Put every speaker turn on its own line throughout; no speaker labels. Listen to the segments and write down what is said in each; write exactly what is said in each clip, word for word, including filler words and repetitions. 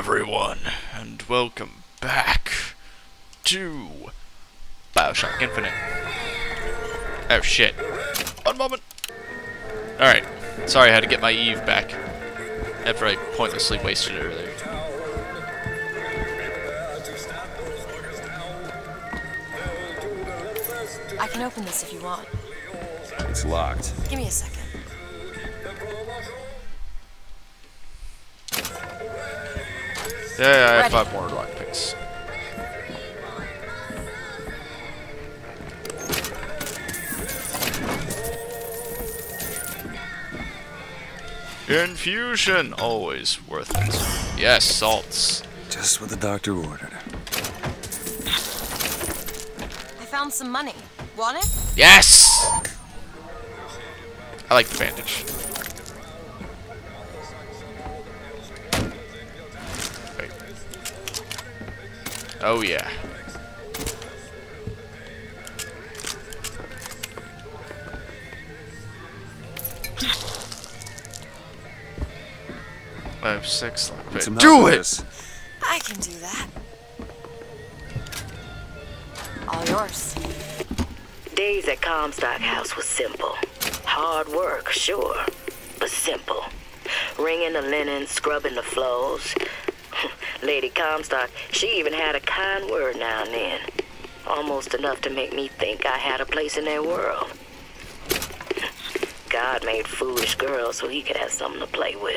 everyone, and welcome back to Bioshock Infinite. Oh shit. One moment. Alright. Sorry, I had to get my Eve back after I pointlessly wasted it earlier.
I can open this if you want.
It's locked.
Give me a second.
Yeah, yeah, I have
Ready.
five more lockpicks. Infusion! Always worth it. Yes, salts.
Just what the doctor ordered.
I found some money. Want it?
Yes! I like the bandage. Wait. Oh yeah. Five, six,
It's
like,
enough
do
of
it!
this.
I can do that. All yours.
Days at Comstock House was simple. Hard work, sure, but simple. Wringing the linen, scrubbing the floors. Lady Comstock, she even had a kind word now and then. Almost enough to make me think I had a place in their world. God made foolish girls so he could have something to play with.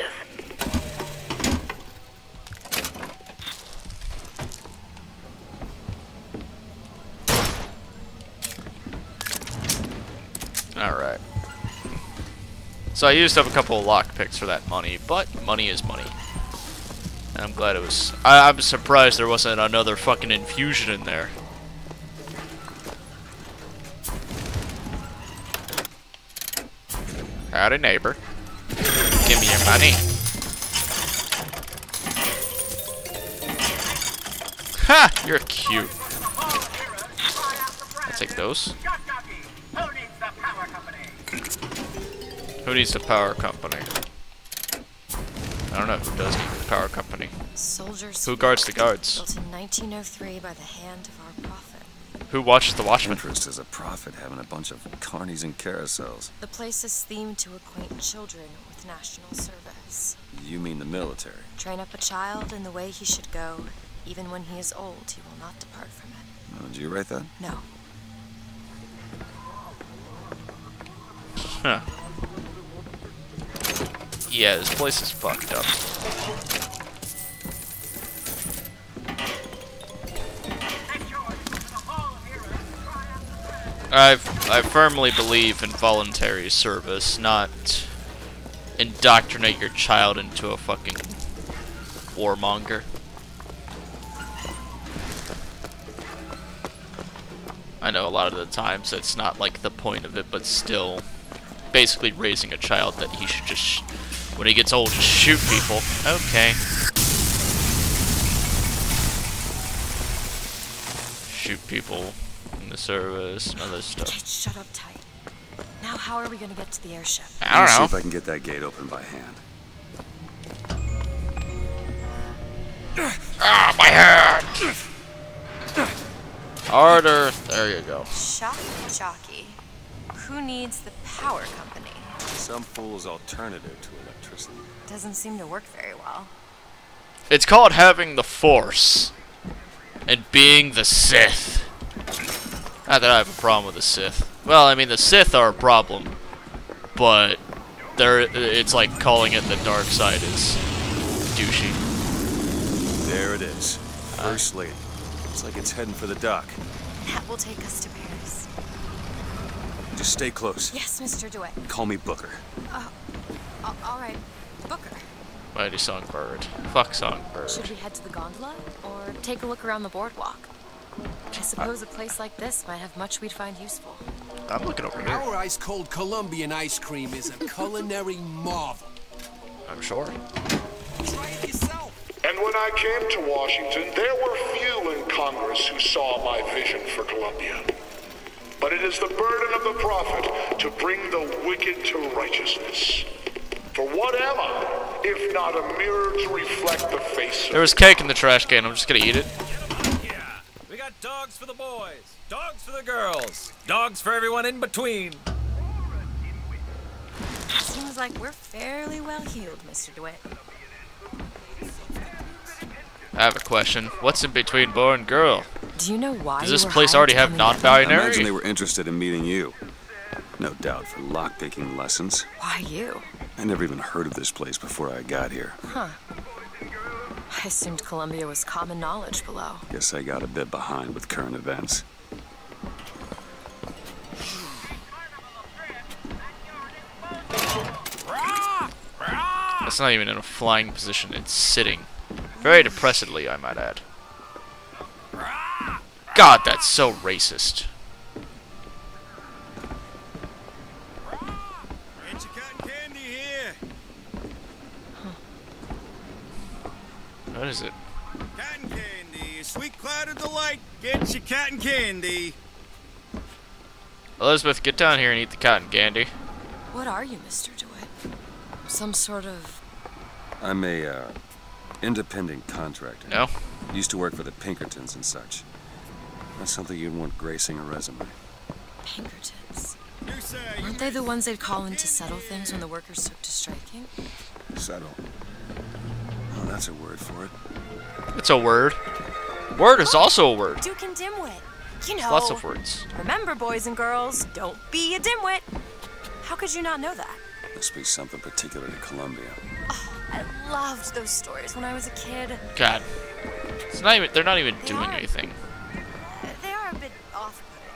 Alright. So I used up a couple of lockpicks for that money, but money is money. And I'm glad it was... I, I'm surprised there wasn't another fucking infusion in there. Howdy, neighbor. Give me your money. Ha! You're cute. I'll take those. Who needs the power company? I don't know who does need the power company.
Soldiers.
Who guards the guards?
Built in nineteen oh three by the hand of our prophet.
Who watches the watchmen?
Interest as a prophet having a bunch of carnies and carousels.
The place is themed to acquaint children with national service.
You mean the military?
Train up a child in the way he should go. Even when he is old, he will not depart from it.
Oh, did you write that?
No.
Huh. Yeah, this place is fucked up. I've, I firmly believe in voluntary service, not indoctrinate your child into a fucking warmonger. I know a lot of the times it's not like the point of it, but still, basically raising a child that he should just, sh when he gets old, just shoot people. Okay. Shoot people in the service and other stuff.
Jade, shut up tight. Now how are we gonna get to the airship?
I
Let me
don't
see
know.
if I can get that gate open by hand.
Ah, my hand! Harder. There you go.
Shock jockey. Who needs the power company?
Some fool's alternative to electricity.
Doesn't seem to work very well.
It's called having the Force and being the Sith. Not that I have a problem with the Sith. Well, I mean, the Sith are a problem, but they're, it's like calling it the dark side is douchey.
There it is. First lady. Looks like it's heading for the dock.
That will take us to Paris.
Just stay close.
Yes, Mister DeWitt.
Call me Booker.
Uh, all right, Booker.
Mighty Songbird. Fuck Songbird.
Should we head to the gondola or take a look around the boardwalk? I suppose a place like this might have much we'd find useful.
I'm looking over here.
Our ice-cold Colombian ice cream is a culinary marvel.
I'm sure.
Try it yourself.
And when I came to Washington, there were few in Congress who saw my vision for Columbia. But it is the burden of the prophet to bring the wicked to righteousness. For what am I? if not a mirror to reflect the face
There was cake in the trash can. I'm just gonna eat it.
Yeah, we got dogs for the boys, dogs for the girls, dogs for everyone in between.
Seems like we're fairly well heeled, Mister DeWitt.
I have a question. What's in between boy and girl?
Do you know why?
Does this
you were
place
hired
already
to
have
come in here?
I
non-binary?
imagine they were interested in meeting you. No doubt for lockpicking lessons.
Why you?
I never even heard of this place before I got here.
Huh. I assumed Columbia was common knowledge below.
Guess I got a bit behind with current events.
That's not even in a flying position. It's sitting. Very depressedly, I might add. God, that's so racist.
Get your cotton candy here.
What is it?
Cotton candy, sweet cloud of delight. Get your cotton candy.
Elizabeth, get down here and eat the cotton candy.
What are you, Mister DeWitt? Some sort of...
I'm a, uh, independent contractor.
No?
Used to work for the Pinkertons and such. That's something you'd want gracing a resume.
Pinkertons.
You say you
Aren't they the ones they'd call in to settle things when the workers took to striking?
Settle. Oh, that's a word for it.
It's a word. Word is also a word.
Duke and Dimwit. You know.
Lots of words.
Remember, boys and girls, don't be a dimwit. How could you not know that?
Must be something particular to Columbia.
Oh, I loved those stories when I was a kid.
God. It's not even, they're not even
They
doing
are.
anything.
They are a bit off-putting.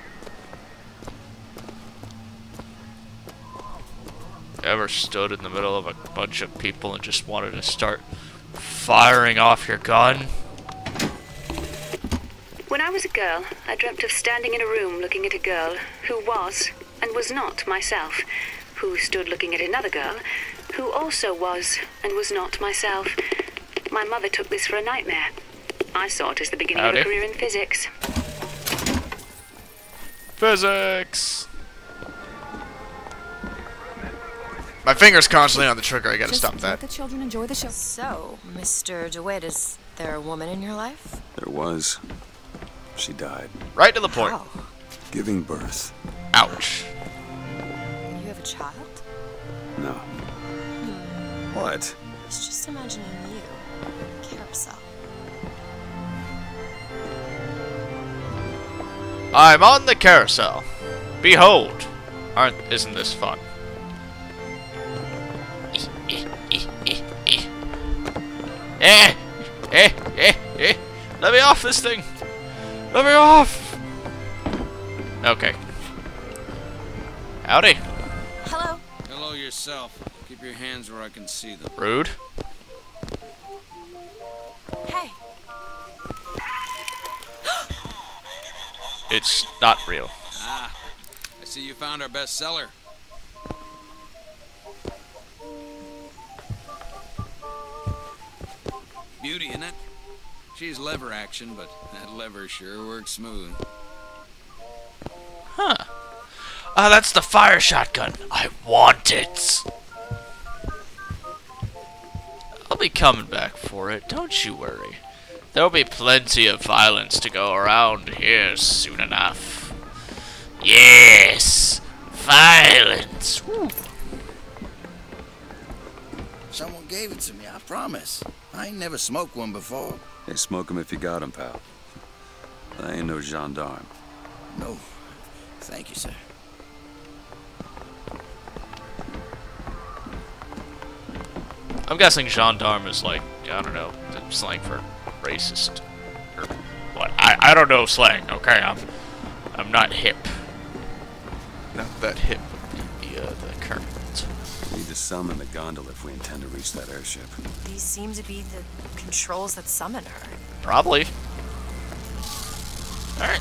Ever stood in the middle of a bunch of people and just wanted to start firing off your gun?
When I was a girl, I dreamt of standing in a room looking at a girl who was and was not myself, who stood looking at another girl who also was and was not myself. My mother took this for a nightmare. I saw it as the beginning
Howdy.
of a career in physics.
Physics! My finger's constantly on the trigger, I gotta
Just
stop
let
that.
the children enjoy the show.
So, Mister DeWitt, is there a woman in your life?
There was. She died.
Right to the point.
How?
Giving birth.
Ouch.
You have a child?
No. What?
I was just imagining you. Carousel.
I'm on the carousel. Behold. Aren't, isn't this fun? Eh, eh, eh, eh. Let me off this thing. Let me off. Okay. Howdy.
Hello?
Hello yourself. Keep your hands where I can see them.
Rude.
Hey.
It's not real.
Ah, I see you found our bestseller. Beauty, isn't it? She's lever action, but that lever sure works smooth.
Huh. Ah, that's the fire shotgun. I want it. I'll be coming back for it, don't you worry. There'll be plenty of violence to go around here soon enough. Yes! Violence! Woo.
Someone gave it to me, I promise. I ain't never smoked one before.
Hey, smoke 'em if you got 'em, pal. I ain't no gendarme.
No. Thank you, sir.
I'm guessing gendarme is like, I don't know, the slang for racist. Or what? I, I don't know slang, okay? I'm I'm not hip. Not that hip with the, uh, the current.
Need to summon the gondola if we intend to reach that airship.
These seem to be the controls that summon her.
Probably. Alright.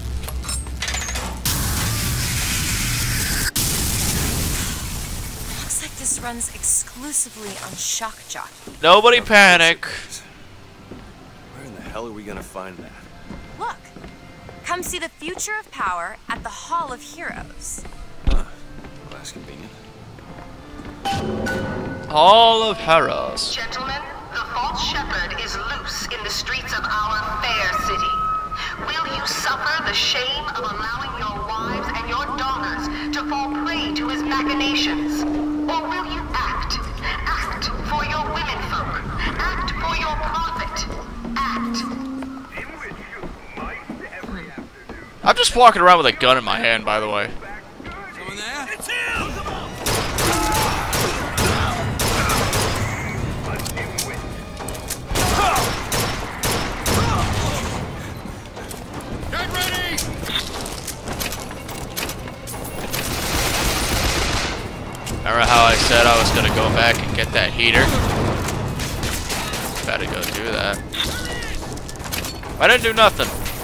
Looks like this runs exclusively on shock jockey.
Nobody panic.
Where in the hell are we gonna find that?
Look. Come see the future of power at the Hall of Heroes.
Huh. Well, that's convenient.
Hall of Horrors.
Gentlemen, the false shepherd is loose in the streets of our fair city. Will you suffer the shame of allowing your wives and your daughters to fall prey to his machinations? Or will you act? Act for your womenfolk. Act for your profit. Act.
I'm just walking around with a gun in my hand, by the way.
Someone there? It's him!
Get ready!
Remember how I said I was gonna go back and get that heater? Better go do that. I didn't do nothing.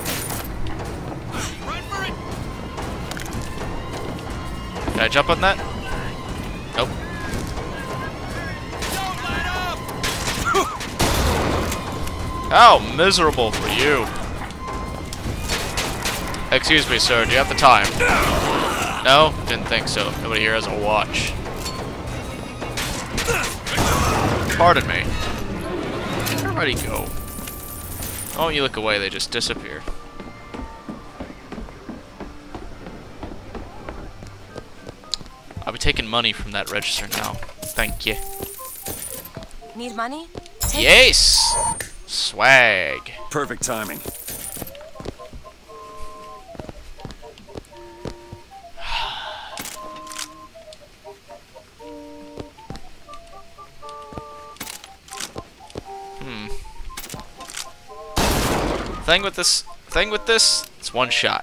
Can I jump on that? Nope. How miserable for you. Excuse me, sir, do you have the time? No? Didn't think so. Nobody here has a watch. Pardon me. Everybody go. Oh, you look away, they just disappear. I'll be taking money from that register now. Thank you.
Need money? Take
Yes! Swag.
Perfect timing.
Hmm. Thing with this, thing with this, it's one shot.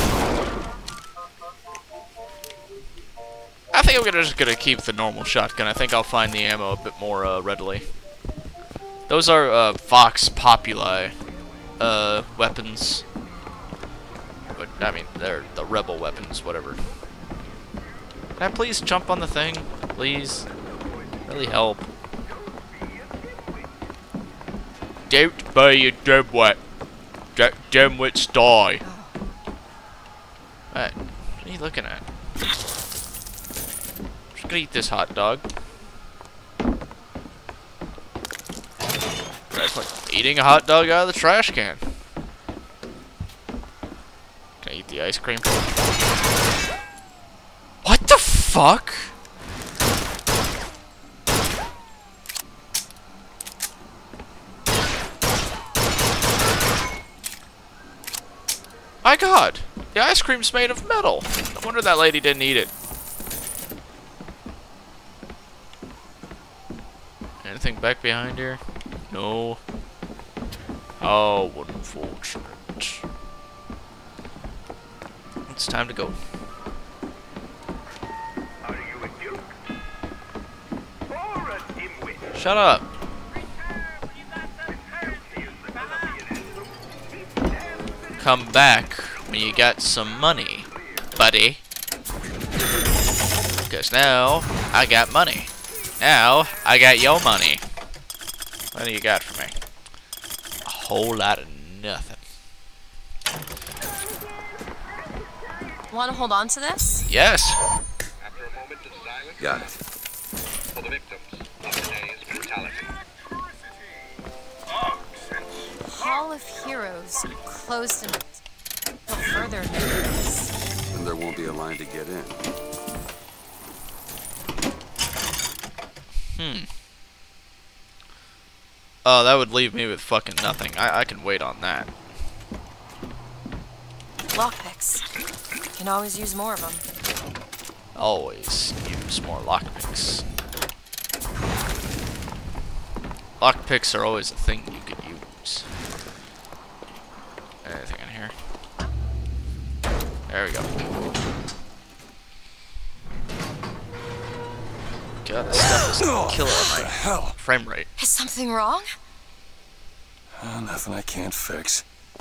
I think I'm gonna just gonna keep the normal shotgun. I think I'll find the ammo a bit more uh, readily. Those are uh, Vox Populi uh, weapons. But I mean, they're the rebel weapons, whatever. Can I please jump on the thing, please? Really help. Don't buy your dimwit. That dimwits die. What? What are you looking at? Just gonna eat this hot dog. That's like eating a hot dog out of the trash can. Can I eat the ice cream? What the fuck? My god, the ice cream's made of metal. No wonder that lady didn't eat it. Anything back behind here? No. How unfortunate. It's time to go. Shut up. Come back when you got some money, buddy. Because now I got money. Now I got your money. What do you got for me? A whole lot of nothing.
Want to hold on to this?
Yes.
Got it.
For the victims of today's brutality.
Hall of Heroes closed until further notice.
And there won't be a line to get in.
Hmm. Oh, that would leave me with fucking nothing. I, I can wait on that.
Lockpicks. Can always use more of them.
Always use more lockpicks. Lockpicks are always a thing you could use. Anything in here? There we go. God, this stuff is killing my
hell?
frame rate.
Is something wrong?
Uh, nothing I can't fix.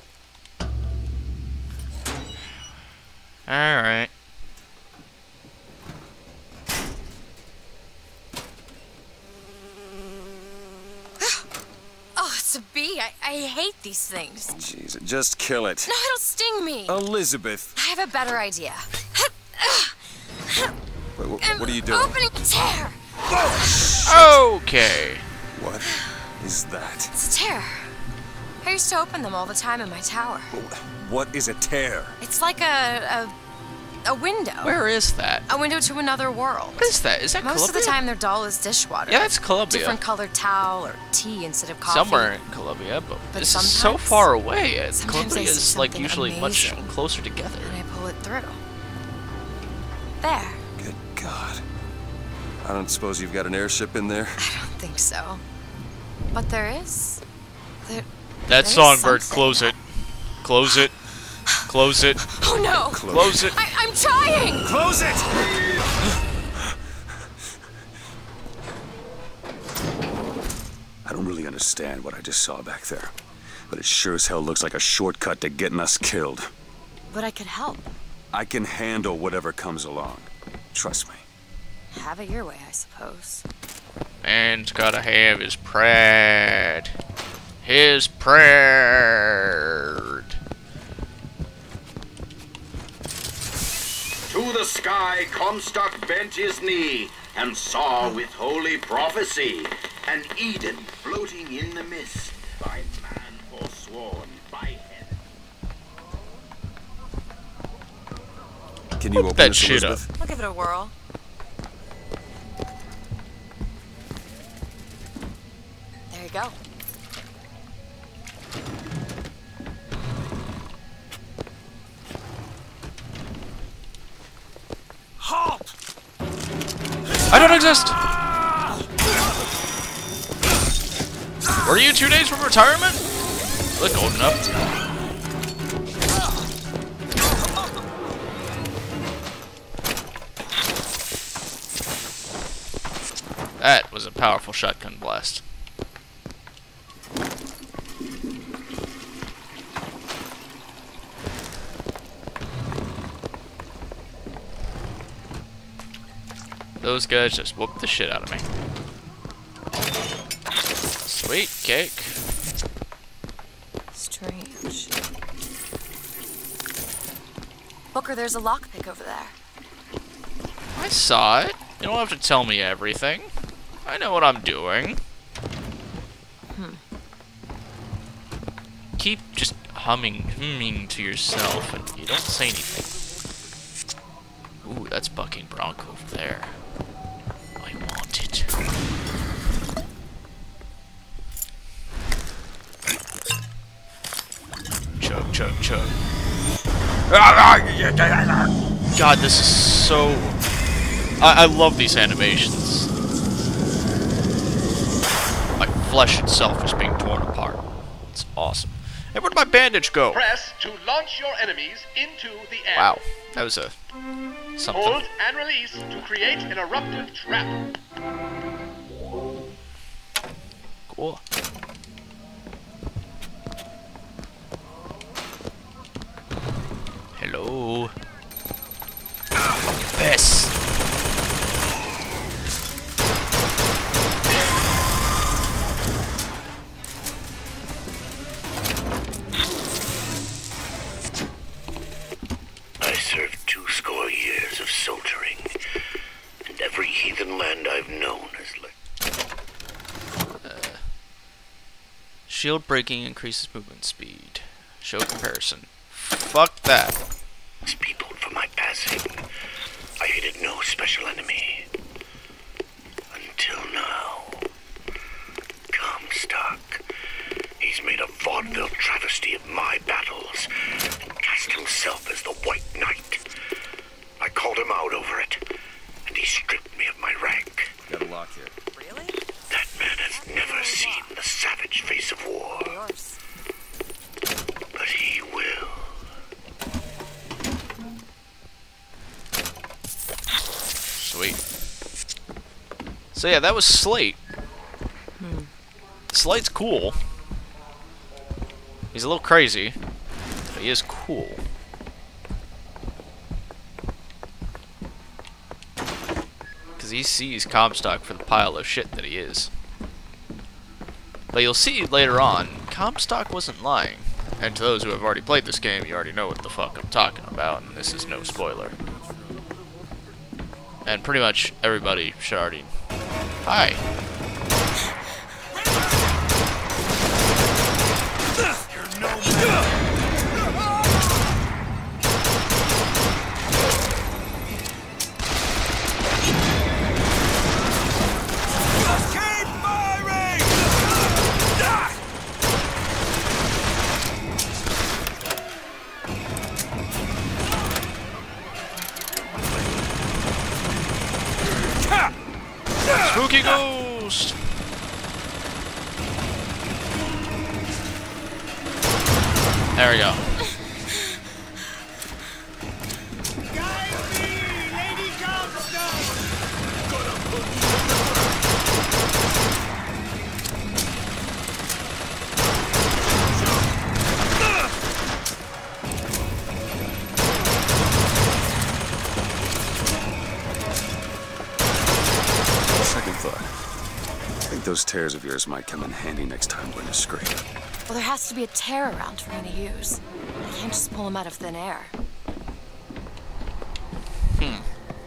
Alright.
Oh, it's a bee. I, I hate these things.
Jeez, just kill it.
No, it'll sting me.
Elizabeth.
I have a better idea.
Wait, wh what are you doing?
Opening a tear.
Okay.
What is that?
It's a tear. I used to open them all the time in my tower.
What is a tear?
It's like a, a, a window.
Where is that?
A window to another world.
What is that? Is that
Most
Colombia?
of the time, they're dull as dishwater.
Yeah, it's Colombia.
Different colored towel or tea instead of coffee.
Somewhere in Colombia, but,
But
this is so far away. and
sometimes
Colombia
I see
is like
something
usually
amazing,
much closer together.
and I pull it through. There.
Good God. I don't suppose you've got an airship in there?
I don't think so. But there is. There,
That
there is
songbird,
something.
close it. Close it. Close it.
Oh no!
Close it.
I, I'm trying!
Close it! I don't really understand what I just saw back there, but it sure as hell looks like a shortcut to getting us killed.
But I could help.
I can handle whatever comes along. Trust me.
Have it your way, I suppose.
Man's gotta have his pride. His pride.
To the sky Comstock bent his knee and saw with holy prophecy an Eden floating in the mist by man forsworn by heaven.
Can you
Hook
open
that
this,
shit up.
Elizabeth?
I'll give it a whirl. There you go.
Halt!
I don't exist! Were you two days from retirement? Look old enough. That was a powerful shotgun blast. Those guys just whooped the shit out of me. Sweet cake.
Strange. Booker, there's a lockpick over there.
I saw it. You don't have to tell me everything. I know what I'm doing.
Hmm.
Keep just humming, humming to yourself, and you don't say anything. Ooh, that's bucking bronco over there. I want it. Chug, chug, chug. God, this is so... I, I love these animations. My flesh itself is being torn apart. It's awesome. Hey, where'd my bandage go?
Press to launch your enemies into the air.
Wow, that was a... something.
Hold and release to create an eruptive trap.
Cool. Hello. Piss.
I served two score years of soldiering, and every heathen land I've known has let.
Uh, shield breaking increases movement speed. Show comparison. Fuck that.
Peopled for my passing. I hated no special enemy. Until now. Comstock. He's made a vaudeville travesty of my battles and cast himself as the White Knight. I called him out over it, and he stripped me of my rank.
Got a lock here.
Really?
That man has never seen the savage face of war.
Yours.
But he will.
Sweet. So yeah, that was Slate.
Hmm.
Slate's cool. He's a little crazy, but he is cool. Because he sees Comstock for the pile of shit that he is. But you'll see later on, Comstock wasn't lying. And to those who have already played this game, you already know what the fuck I'm talking about, and this is no spoiler. And pretty much everybody should already Hi.
You're no man.
Spooky ghost! There we go.
Second thought. I think those tears of yours might come in handy next time we're in a scrape.
Well, there has to be a tear around for me to use. I can't just pull them out of thin air.
Hmm.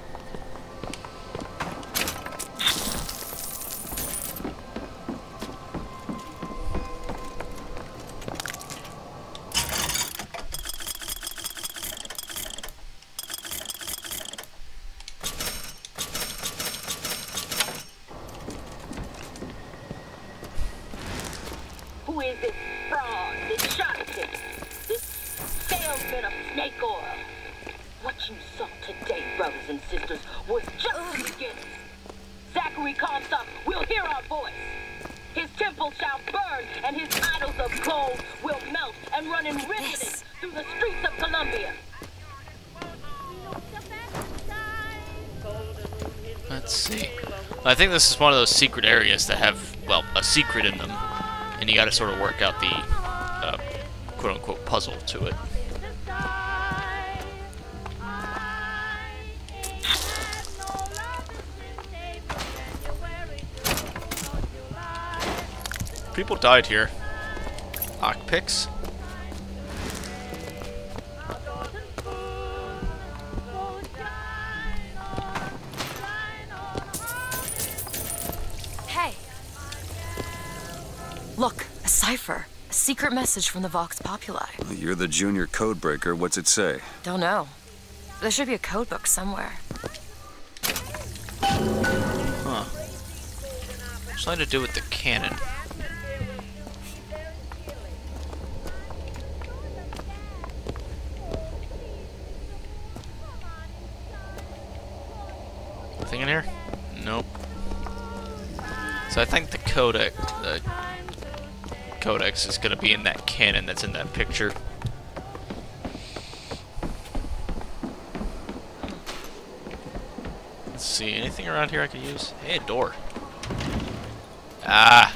Who is this fraud, this charlatan, this salesman of snake oil? What you saw today, brothers and sisters, was just the beginning. Zachary Comstock will hear our voice. His temple shall burn, and his idols of gold will melt and run in ribbons through the streets of Columbia.
Let's see. I think this is one of those secret areas that have, well, a secret in them. And you gotta sort of work out the uh, quote-unquote puzzle to it. People died here. Lockpicks?
Hey! Look, a cipher. A secret message from the Vox Populi.
You're the junior codebreaker. What's it say?
Don't know. There should be a code book somewhere.
Huh. Something to do with the cannon. Anything in here? Nope. So I think the codec, the codex is going to be in that cannon that's in that picture. Let's see, anything around here I could use? Hey, a door. Ah!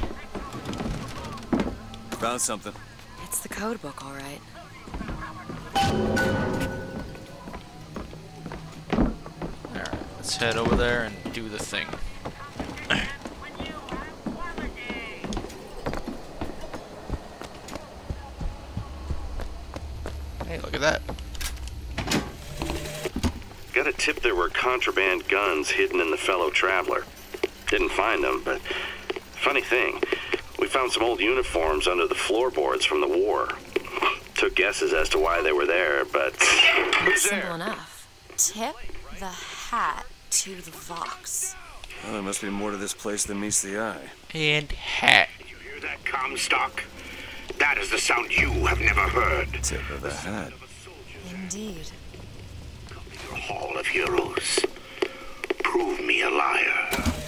Found something.
It's the code book, all right.
Alright, let's head over there and do the thing. Hey, look at that.
Got a tip there were contraband guns hidden in the fellow traveler. Didn't find them, but funny thing, we found some old uniforms under the floorboards from the war. Took guesses as to why they were there, but who's there?
Simple enough. Tip the hat to the Vox.
Well, there must be more to this place than meets the eye.
And hat.
You hear that, Comstock? That is the sound you have never heard.
Tip of the hat.
Indeed.
Your Hall of Heroes. Prove me a liar.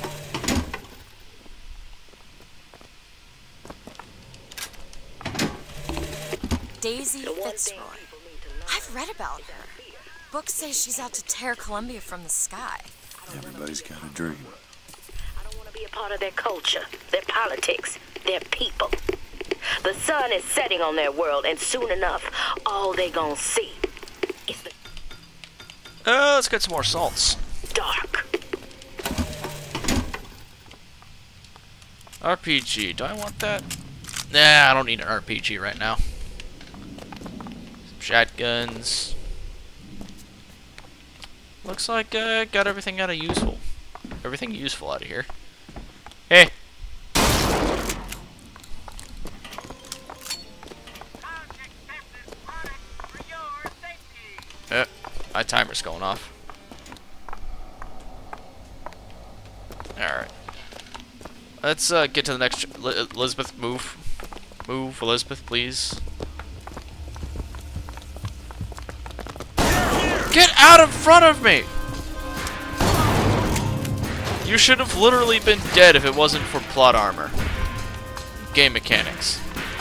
Daisy Fitzroy. I've read about her. Books say she's out to tear Columbia from the sky.
Everybody's got a dream.
I don't want to be a part of their culture, their politics, their people. The sun is setting on their world, and soon enough, all they gonna see is the
Uh, let's get some more salts.
dark.
R P G. Do I want that? Nah, I don't need an R P G right now. Some shotguns. Looks like I uh, got everything out of useful. Everything useful out of here. Hey. Uh, my timer's going off. Alright. Let's uh, get to the next... Elizabeth, move. Move, Elizabeth, please. Get out in front of me! You should have literally been dead if it wasn't for plot armor. Game mechanics.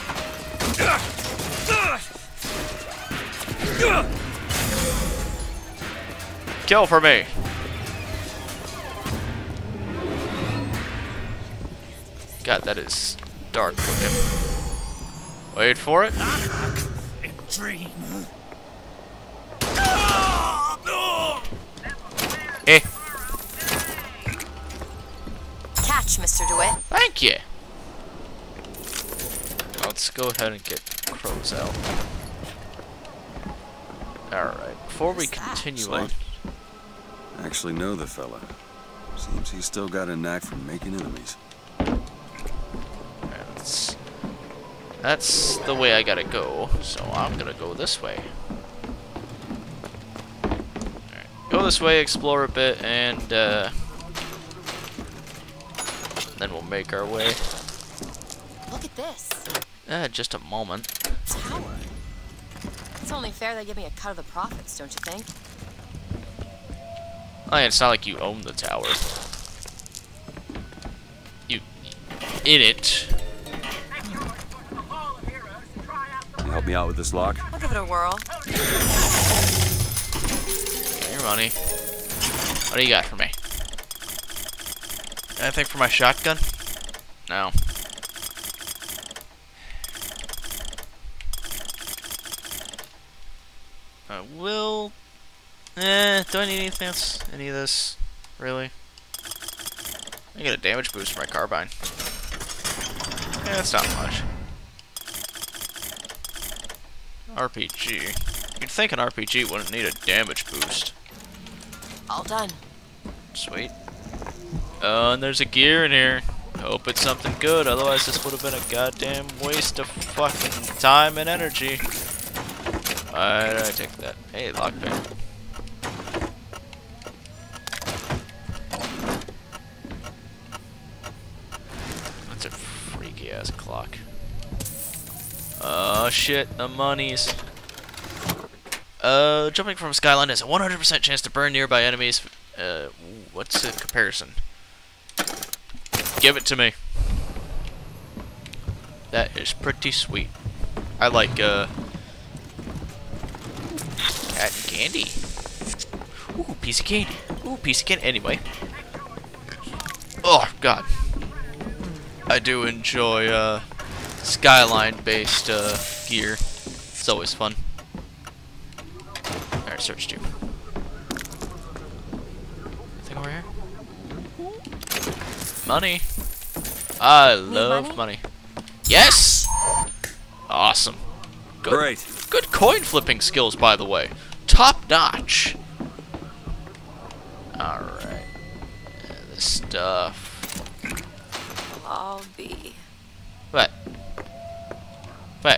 Kill for me! God, that is dark looking. Wait for it.
Dream.
Eh.
Catch, Mister DeWitt.
Thank you. Let's go ahead and get crows out. Alright, before we continue on.
I actually know the fella. Seems he's still got a knack for making enemies.
That's, that's the way I gotta go, so I'm gonna go this way. Alright, go this way, explore a bit, and uh, then we'll make our way.
Look at this.
Uh, just a moment.
Tower. It's only fair they give me a cut of the profits, don't you think?
Oh, yeah, it's not like you own the tower. You in it.
Can you help me out with this lock?
I'll give it a whirl.
Get your money. What do you got for me? Anything for my shotgun? No. I will. Eh, do I need anything else? Any of this? Really? I get a damage boost for my carbine. Yeah, that's not much. R P G. You'd think an R P G wouldn't need a damage boost.
All done.
Sweet. Oh, and there's a gear in here. Hope it's something good, otherwise this would have been a goddamn waste of fucking time and energy. Why did I take that? Hey, lockpick. That's a freaky ass clock. Oh shit, the monies. Uh, jumping from a skyline has a one hundred percent chance to burn nearby enemies. Uh, what's the comparison? Give it to me. That is pretty sweet. I like, uh... cat and candy. Ooh, piece of candy. Ooh, piece of candy. Anyway. Oh, God. I do enjoy, uh... Skyline-based, uh, gear. It's always fun. Alright, search two. Anything over here? Money. I love money? money. Yes! Awesome. Good,
Great.
Good coin flipping skills, by the way. Top notch. Alright. Uh, this stuff.
I'll be.
What? What?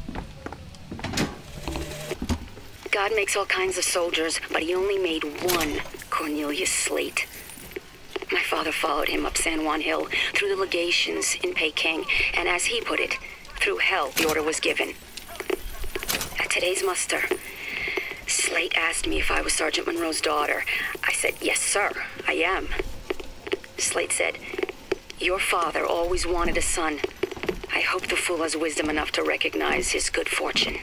God makes all kinds of soldiers, but he only made one Cornelius Slate. My father followed him up San Juan Hill, through the legations in Peking, and as he put it, through hell the order was given. At today's muster, Slate asked me if I was Sergeant Monroe's daughter. I said, yes, sir, I am. Slate said, your father always wanted a son. I hope the fool has wisdom enough to recognize his good fortune.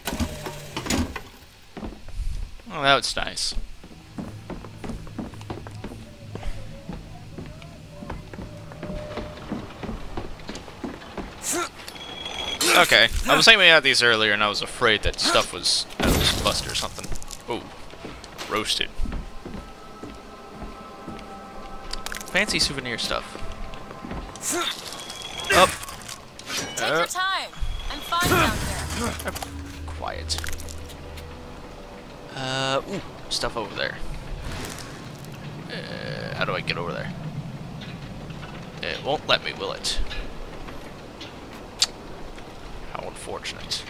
Oh, that was nice. Okay, I was aiming at these earlier and I was afraid that stuff was, that was busted or something. Ooh, roasted. Fancy souvenir stuff. Up.
Take
Uh,
your time. I'm fine down here.
Quiet. Uh, ooh, stuff over there. Uh, how do I get over there? It won't let me, will it? How unfortunate.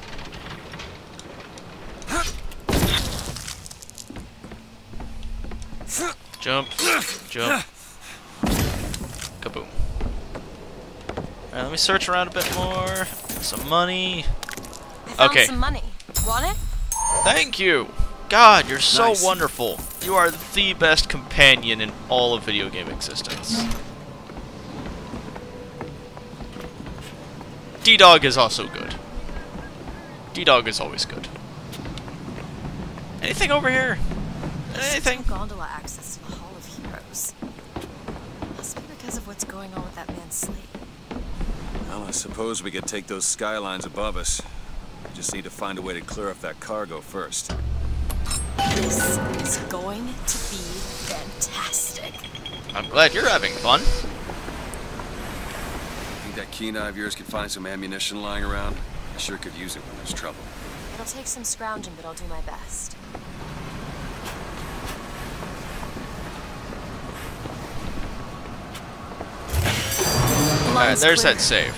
Jump, jump. Kaboom. Alright, let me search around a bit more. Some money.
I found
Okay.
some money. Want it?
Thank you! God, you're so
Nice.
wonderful. You are the best companion in all of video game existence. D-Dog is also good. D-Dog is always good. Anything over here? Anything?
There's no gondola access to the Hall of Heroes. Must be because of what's going on with that man Slade.
Well, I suppose we could take those skylines above us. We just need to find a way to clear off that cargo first.
This is going to be fantastic.
I'm glad you're having fun.
Think that keen eye of yours could find some ammunition lying around? I sure could use it when there's trouble.
It'll take some scrounging, but I'll do my best.
Alright, there's that save.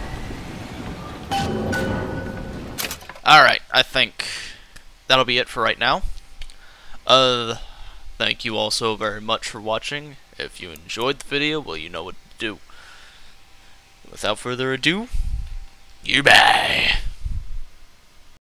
Alright, I think that'll be it for right now. Uh, thank you all so very much for watching. If you enjoyed the video, well, you know what to do. Without further ado, goodbye.